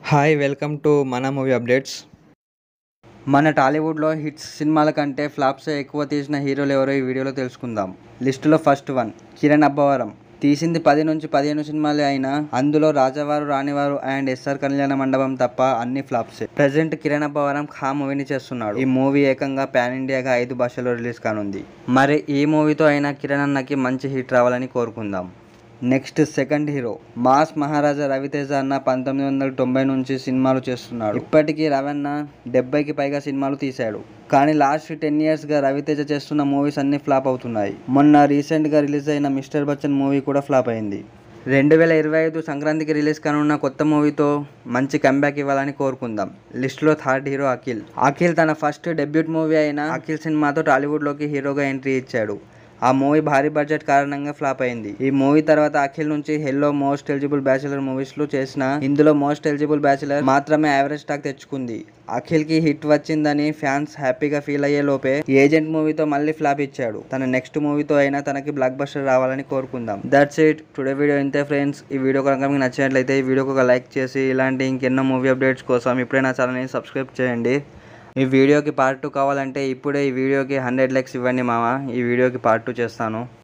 Hi welcome to మన movie updates. మన టాలీవుడ్లో హిట్స్ సినిమాల కంటే ఫ్లాప్సే ఎక్కువ తీసిన హీరోలు ఎవరో ఈ వీడియోలో తెలుసుకుందాం. లిస్టులో ఫస్ట్ వన్ కిరణ్ అబ్బవరం. తీసింది 10 నుంచి 15 సినిమాలే అయినా అందులో రాజావారు రాణివారు అండ్ ఎస్ఆర్ కళ్యాణ మండపం తప్ప అన్ని ఫ్లాప్సే. ప్రెజెంట్ కిరణ్ అబ్బవరం ఖా మూవీని చేస్తున్నాడు. ఈ మూవీ ఏకంగా పాన్ ఇండియాగా 5 భాషల్లో రిలీజ్ కానుంది. మరి ఈ మూవీతో అయినా కిరణ్ అన్నకి మంచి హిట్ రావాలని కోరుకుందాం. Next second hero mass Maharaja Ravi Teja అన్న 1990 నుంచి సినిమాలు చేస్తున్నాడు. ఇప్పటికీ రవణ 70కి పైగా సినిమాలు తీశాడు. కానీ లాస్ట్ 10 yearsగా రవితేజ చేస్తున్న మూవీస్ అన్ని ఫ్లాప్ అవుతున్నాయి. మొన్న రీసెంట్గా రిలీజ్ అయిన మిస్టర్ బచ్చన్ మూవీ కూడా ఫ్లాప్ అయింది. 2025 సంక్రాంతికి రిలీజ్ కానున్న కొత్త మూవీతో మంచి కంబ్యాక్ ఇవ్వాలని కోరుకుందాం. లిస్టులో థర్డ్ హీరో అఖిల్ తన ఫస్ట్ డెబ్యూట్ మూవీ అయిన అఖిల్ సినిమాతో టాలీవుడ్లోకి హీరోగా ఎంట్రీ ఇచ్చాడు. ఆ మూవీ భారీ బడ్జెట్ కారణంగా ఫ్లాప్ అయింది. ఈ మూవీ తర్వాత అఖిల్ నుంచి హెల్లో, మోస్ట్ ఎలిజిబుల్ బ్యాచిలర్ మూవీస్లు చేసిన ఇందులో మోస్ట్ ఎలిజిబుల్ బ్యాచిలర్ మాత్రమే యావరేజ్ టాక్ తెచ్చుకుంది. అఖిల్కి హిట్ వచ్చిందని ఫ్యాన్స్ హ్యాపీగా ఫీల్ అయ్యే లోపే ఏజెంట్ మూవీతో మళ్ళీ ఫ్లాప్ ఇచ్చాడు. తన నెక్స్ట్ మూవీతో అయినా తనకి బ్లాక్ బస్టర్ రావాలని కోరుకుందాం. That's it today video. ఇంతే ఫ్రెండ్స్. ఈ వీడియో కనుక మీకు నచ్చినట్లయితే ఈ వీడియోకి ఒక లైక్ చేసి ఇలాంటి ఇంకెన్నో మూవీ అప్డేట్స్ కోసం ఇప్పుడే నా ఛానల్ని సబ్స్క్రైబ్ చేయండి. ఈ వీడియోకి పార్ట్ 2 కావాలంటే ఇప్పుడే ఈ వీడియోకి 100 likes ఇవ్వండి మామ. ఈ వీడియోకి పార్ట్ 2 చేస్తాను.